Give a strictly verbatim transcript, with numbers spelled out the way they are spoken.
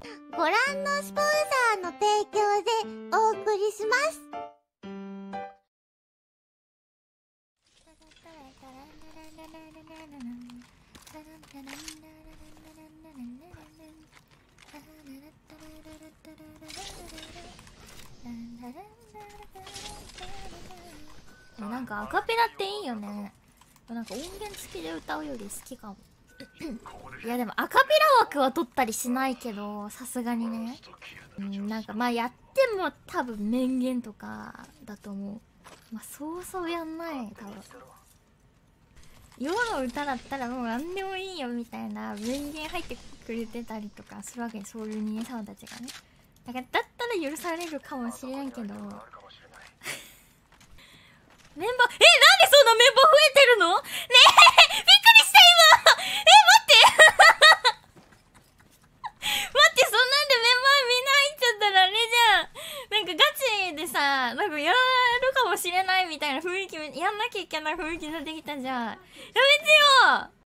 ご覧のスポンサーの提供でお送りします。なんかアカペラっていいよね。なんか音源付きで歌うより好きかも。いやでもアカペラ枠は取ったりしないけど、さすがにね。うん、なんかまあやっても多分面言とかだと思う。まあそうそうやんない多分。世の歌だったらもう何でもいいよみたいな面言入ってくれてたりとかするわけで、そういう人間様たちがね。だからだったら許されるかもしれんけどメンバー、え、なんでそんなメンバー増えてるのねえびっくりした今え、待って待って、そんなんでメンバーみんな入っちゃったらあれじゃん。なんかガチでさ、なんかやるかもしれないみたいな雰囲気、やんなきゃいけない雰囲気になってきたじゃん。やめてよ